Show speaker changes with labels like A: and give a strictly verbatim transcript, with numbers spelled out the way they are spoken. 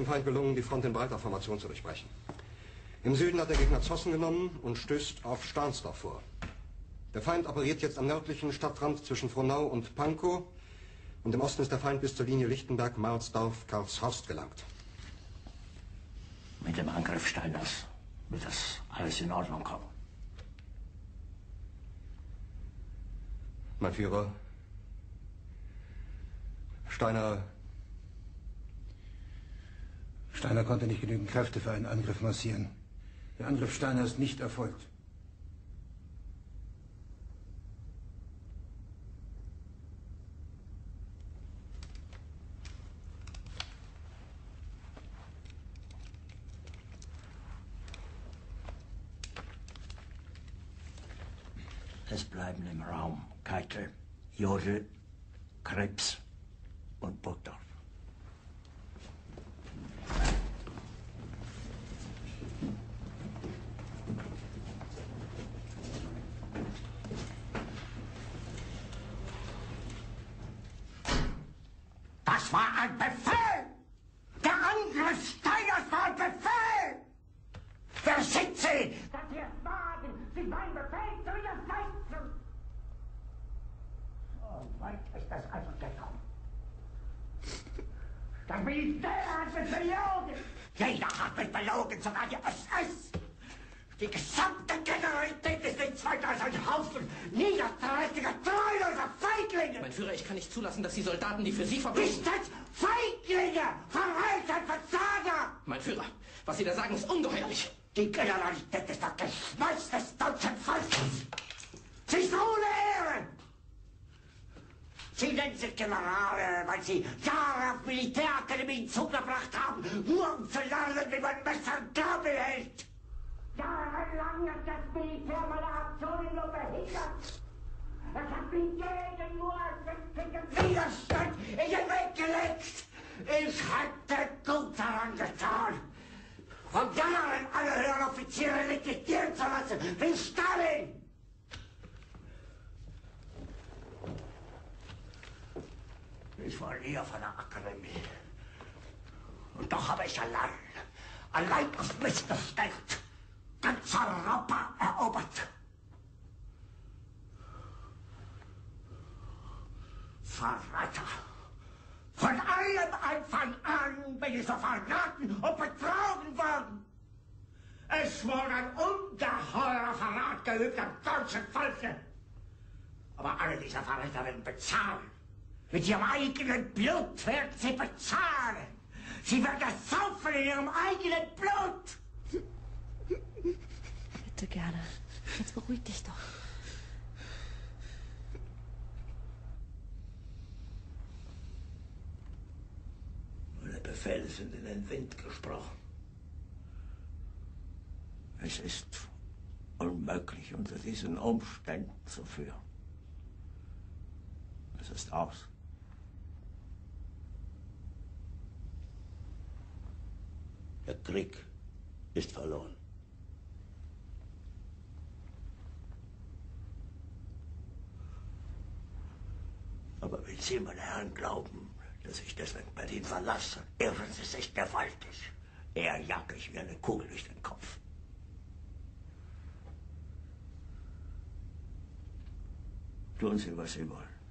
A: dem Feind gelungen, die Front in breiter Formation zu durchbrechen. Im Süden hat der Gegner Zossen genommen und stößt auf Stahnsdorf vor. Der Feind operiert jetzt am nördlichen Stadtrand zwischen Frohnau und Pankow und im Osten ist der Feind bis zur Linie Lichtenberg-Marsdorf-Karlshorst gelangt.
B: Mit dem Angriff Steiners wird das alles in Ordnung kommen.
A: Mein Führer, Steiner...
C: Steiner konnte nicht genügend Kräfte für einen Angriff massieren. Der Angriff Steiner ist nicht erfolgt.
B: Es bleiben im Raum Keitel, Jodl, Krebs und Burgdorf.
D: Das war ein Befehl! Der Angriff Steiners war ein Befehl! Wer sind Sie, dass Sie es wagen, sich meinen Befehl zu widersetzen? So weit ist das also gekommen. Das Militär hat mich belogen! Jeder hat mich belogen, sogar die S S! Die gesamte Generalität ist nichts weiter als ein Haufen niederträchtiger, treuloser Feiglinge!
E: Mein Führer, ich kann nicht zulassen, dass die Soldaten, die für Sie verbringen...
D: Ist das Feiglinge! Verreiter, Versager!
E: Mein Führer, was Sie da sagen, ist ungeheuerlich!
D: Die Generalität ist das Geschmeiß des deutschen Volkes! Sie ist ohne Ehre! Sie nennen sich Generale, weil Sie Jahre auf Militärakademien zugebracht haben, nur um zu lernen, wie man Messer und Gabel hält! Jahrelang hat das Militär meine Aktionen nur behindert. Es hat mir jeden nur sämtlichen Widerstand in den Weg gelegt. Ich hätte gut daran getan, von Jahren alle höheren Offiziere liquidieren zu lassen, wie Stalin. Ich war nie auf einer Akademie. Und doch habe ich allein, allein auf mich gestellt, ganz Europa erobert. Verräter! Von allem Anfang an bin ich so verraten und betrogen worden. Es wurde ein ungeheurer Verrat geübt am deutschen Volke. Aber alle diese Verräter werden bezahlen. Mit ihrem eigenen Blut werden sie bezahlen. Sie werden das saufen in ihrem eigenen Blut.
F: Bitte gerne. Jetzt beruhig dich doch.
B: Meine Befehle sind in den Wind gesprochen. Es ist unmöglich, unter diesen Umständen zu führen. Es ist aus. Der Krieg ist verloren. Aber wenn Sie, meine Herren, glauben, dass ich deswegen Berlin verlasse, irren Sie sich gewaltig. Eher jage ich wie eine Kugel durch den Kopf. Tun Sie, was Sie wollen.